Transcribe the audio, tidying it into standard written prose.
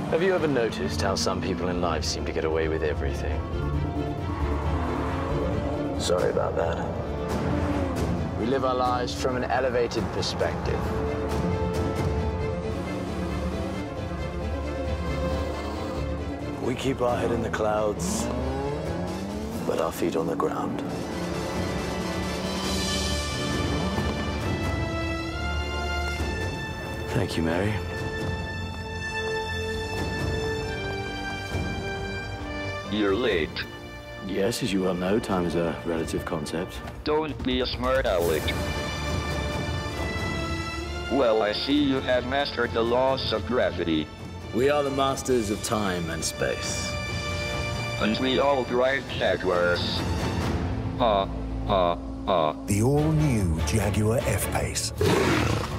Have you ever noticed how some people in life seem to get away with everything? Sorry about that. We live our lives from an elevated perspective. We keep our head in the clouds, but our feet on the ground. Thank you, Mary. You're late. Yes, as you well know, time is a relative concept. Don't be a smart aleck. Well, I see you have mastered the laws of gravity. We are the masters of time and space. And we all drive Jaguars. Ha, ha, ha. The all-new Jaguar F-Pace.